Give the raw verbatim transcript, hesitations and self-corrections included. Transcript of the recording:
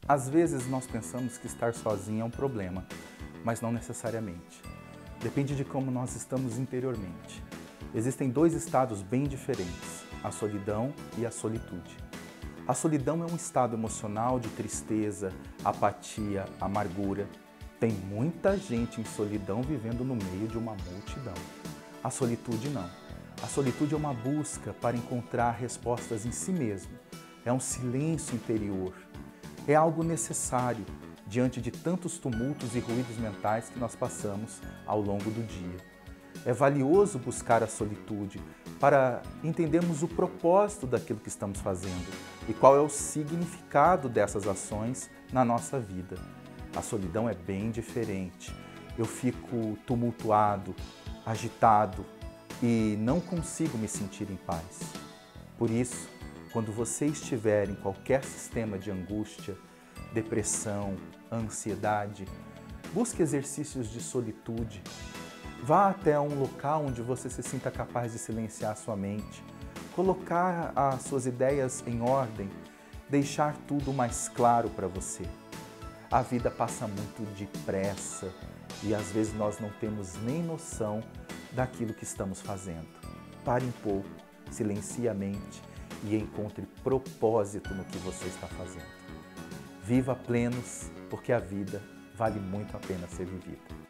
Às vezes nós pensamos que estar sozinho é um problema, mas não necessariamente. Depende de como nós estamos interiormente. Existem dois estados bem diferentes, a solidão e a solitude. A solidão é um estado emocional de tristeza, apatia, amargura. Tem muita gente em solidão vivendo no meio de uma multidão. A solitude não. A solitude é uma busca para encontrar respostas em si mesmo. É um silêncio interior. É algo necessário diante de tantos tumultos e ruídos mentais que nós passamos ao longo do dia. É valioso buscar a solitude para entendermos o propósito daquilo que estamos fazendo e qual é o significado dessas ações na nossa vida. A solidão é bem diferente. Eu fico tumultuado, agitado e não consigo me sentir em paz. Por isso, quando você estiver em qualquer sistema de angústia, depressão, ansiedade, busque exercícios de solitude. Vá até um local onde você se sinta capaz de silenciar sua mente, colocar as suas ideias em ordem, deixar tudo mais claro para você. A vida passa muito depressa e às vezes nós não temos nem noção daquilo que estamos fazendo. Pare um pouco, silencie a mente e encontre propósito no que você está fazendo. Viva plenos, porque a vida vale muito a pena ser vivida.